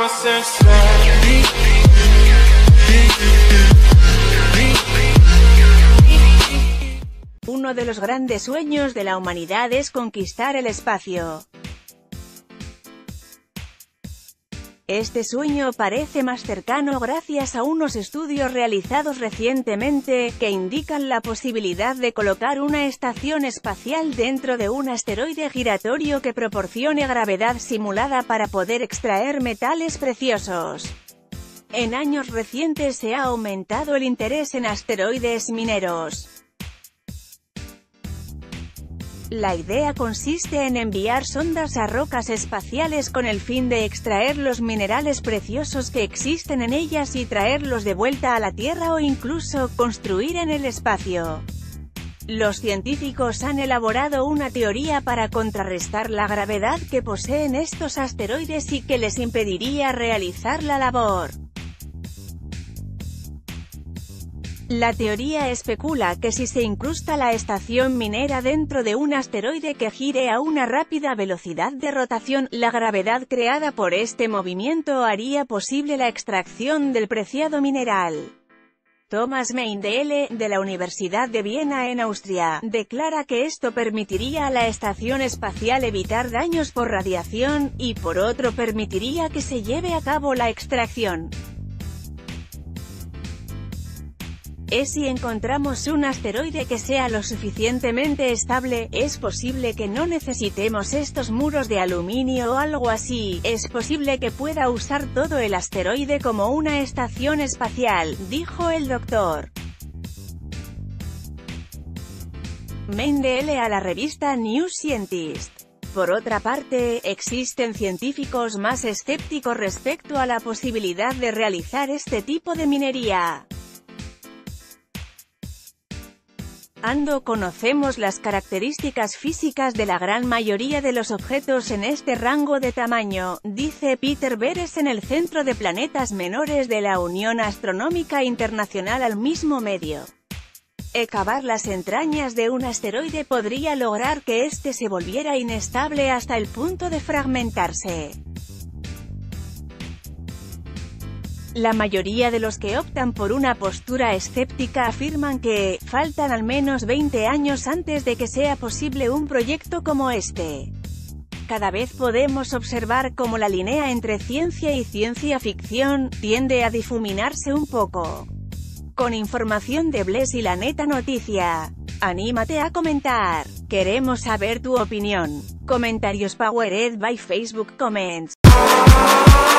Uno de los grandes sueños de la humanidad es conquistar el espacio. Este sueño parece más cercano gracias a unos estudios realizados recientemente, que indican la posibilidad de colocar una estación espacial dentro de un asteroide giratorio que proporcione gravedad simulada para poder extraer metales preciosos. En años recientes se ha aumentado el interés en asteroides mineros. La idea consiste en enviar sondas a rocas espaciales con el fin de extraer los minerales preciosos que existen en ellas y traerlos de vuelta a la Tierra o incluso construir en el espacio. Los científicos han elaborado una teoría para contrarrestar la gravedad que poseen estos asteroides y que les impediría realizar la labor. La teoría especula que si se incrusta la estación minera dentro de un asteroide que gire a una rápida velocidad de rotación, la gravedad creada por este movimiento haría posible la extracción del preciado mineral. Thomas Meindele, de la Universidad de Viena en Austria, declara que esto permitiría a la estación espacial evitar daños por radiación, y por otro permitiría que se lleve a cabo la extracción. Si encontramos un asteroide que sea lo suficientemente estable, es posible que no necesitemos estos muros de aluminio o algo así, es posible que pueda usar todo el asteroide como una estación espacial, dijo el doctor Meindele a la revista New Scientist. Por otra parte, existen científicos más escépticos respecto a la posibilidad de realizar este tipo de minería. Conocemos las características físicas de la gran mayoría de los objetos en este rango de tamaño, dice Peter Beres en el Centro de Planetas Menores de la Unión Astronómica Internacional al mismo medio. Cavar las entrañas de un asteroide podría lograr que éste se volviera inestable hasta el punto de fragmentarse. La mayoría de los que optan por una postura escéptica afirman que faltan al menos 20 años antes de que sea posible un proyecto como este. Cada vez podemos observar cómo la línea entre ciencia y ciencia ficción tiende a difuminarse un poco. Con información de Bless y La Neta Noticia. Anímate a comentar. Queremos saber tu opinión. Comentarios powered by Facebook Comments.